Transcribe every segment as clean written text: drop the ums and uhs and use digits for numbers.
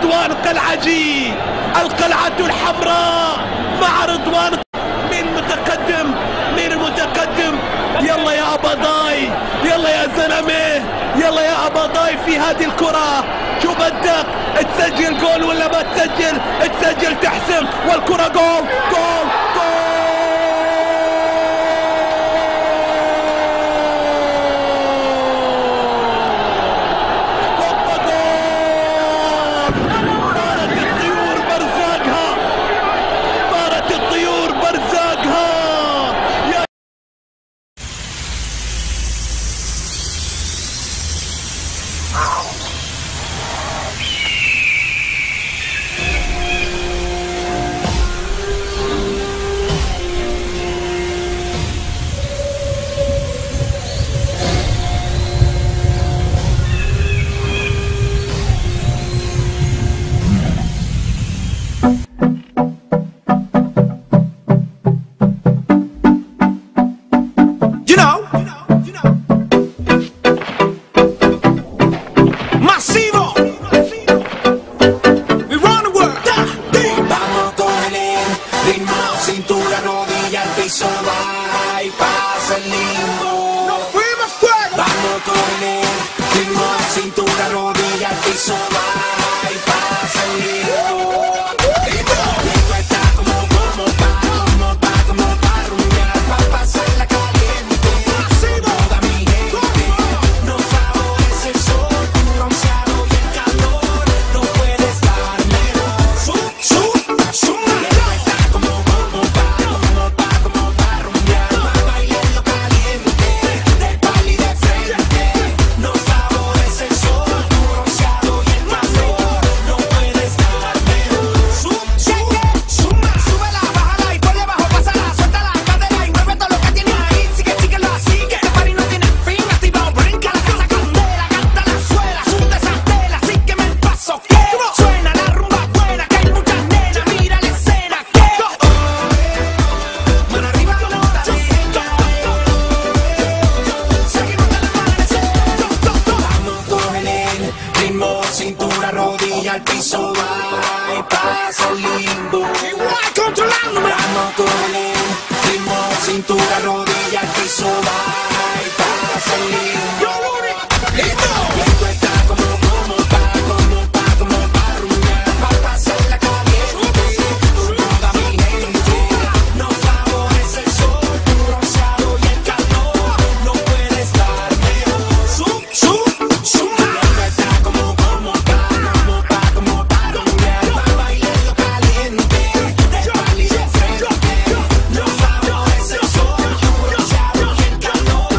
رضوان قلعجي، القلعة الحمراء مع رضوان. مين متقدم؟ مين المتقدم؟ يلا يا أباضاي، يلا يا زلمة، يلا يا أباضاي في هذه الكرة. شو بدك؟ تسجل جول ولا ما تسجل؟ تسجل تحسم، والكرة جول جول جول. No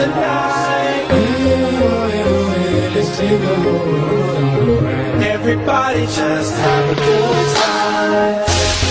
tonight. Let's take a road. Everybody just have a good time.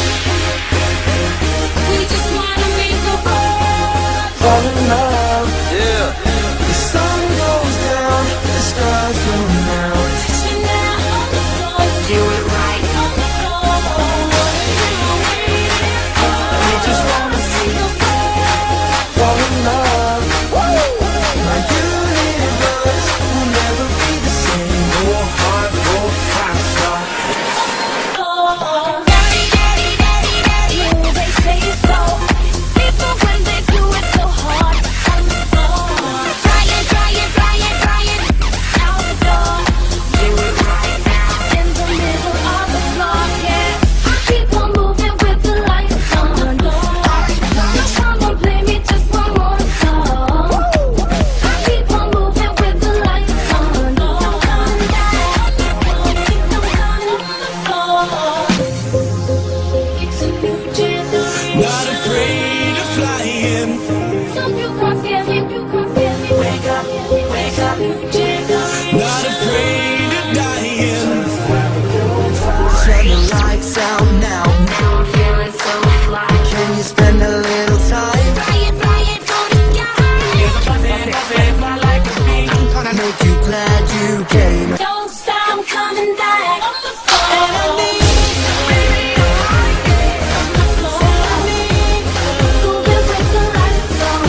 We just wanna make a world. Fall in love. Yeah. The sun goes down, the stars come out. Touch me now on the floor. Do it right on the floor. What are you waiting for? We just wanna see the world. fall in love. My universe will never be the same. Go hard, go fast, stop. Oh, daddy, daddy, daddy, daddy. Oh, they say so. People when they do it so hard on the floor. Try it, try it, try it, try it. Out the door. Do it right now in the middle of the floor. Yeah, keep on moving with the lights on. No, come on, play me just one more song. Keep on moving with the lights on. No, come down. It's a new generation. Not afraid of flying. Some you can't scare me, you can't scare me. Wake up, wake up, new generation. Not afraid of dying. Turn the lights out now. I'm feeling so fly. Can you spend a little time? Fly it to the sky. I'm gonna make you glad you came. Don't stop, I'm coming back. On the floor. And I need Moving with the lights on.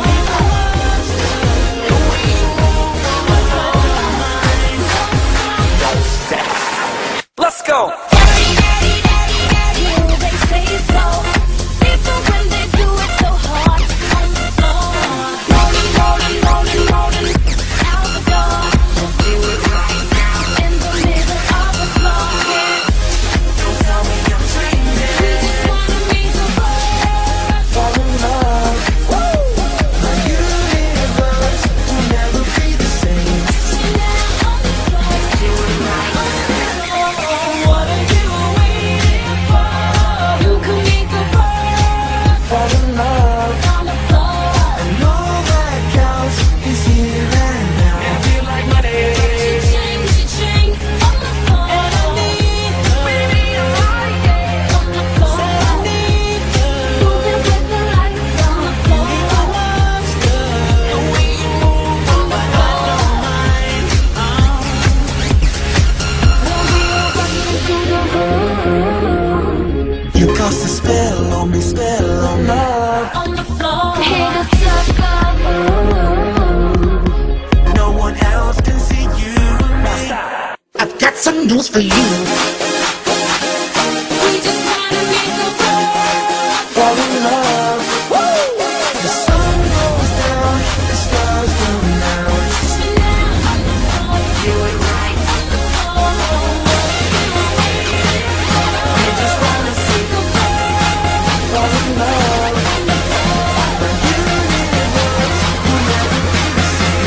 Let's go. Daddy, daddy, daddy, daddy. Oh, they say so. People when they do it so hard on the floor. Rolling, rolling, rolling, rolling. Out the door. Let's do it right now in the middle of the floor. Yeah. Don't tell me I'm dreaming. We just wanna make the world. Fall in love. My universe will never be the same. Now on the floor. Do it right on the floor. What are you waiting for? You can make the world. Fall in love. On the floor. And all that counts is here and now. Feel like money. Cha-ching, on the floor. And I need, baby, I'm right there. On the floor. Say I need you. Moving with the lights on the floor. And we move, but I don't mind. When we are running through the room. You cast a spell on me, spell on love. On the floor. Hit a sucker. No one else can see you. Now stop. I've got some news for you. We just wanna make the world. Fall in love. The sun goes down, the stars come out. Touch me now on the floor. Do it right on the floor. You just wanna see The world. fall in love. My universe will never be the same.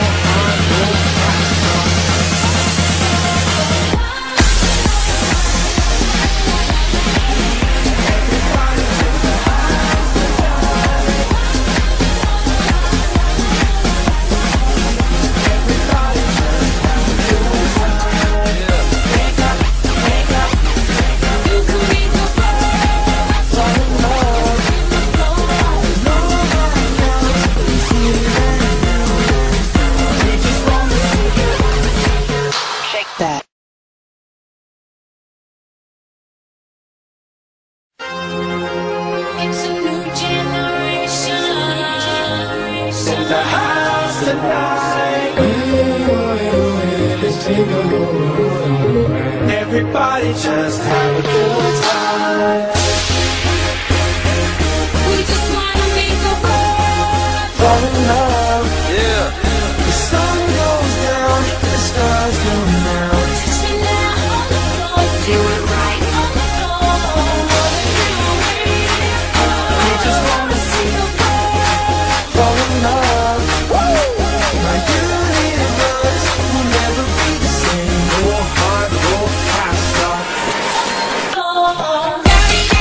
You can make the world. Fall in love. No one else can see right now. We just wanna see you. Shake that. It's a new generation. In the house tonight. Let's take a road. Everybody just have a good time. We just wanna make the world. Fall in love. Yeah. The sun goes down, the stars come out. Touch me now on the floor. Do it right on the floor. What are you waiting for? We just wanna see The world. fall in love. My universe will never be the same. Go hard, go fast, stop. Oh, daddy,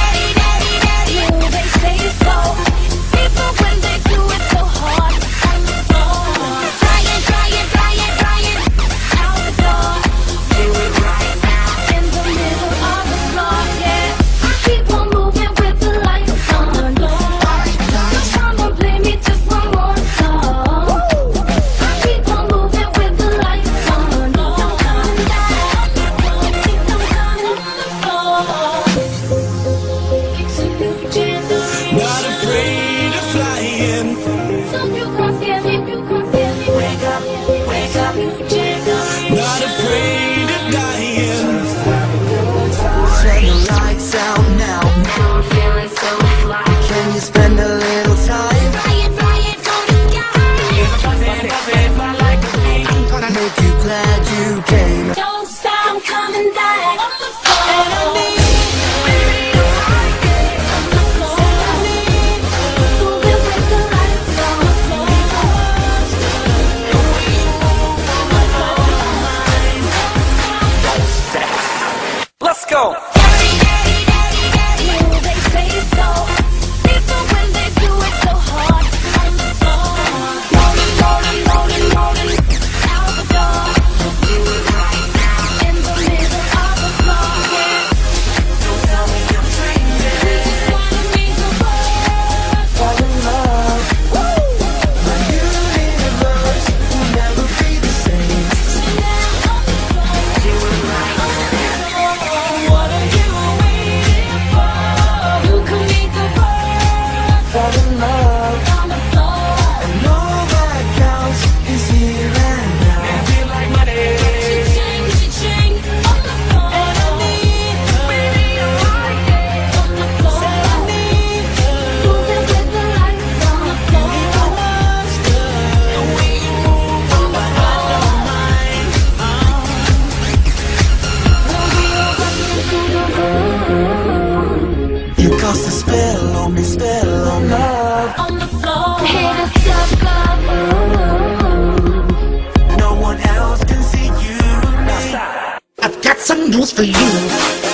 rules for you.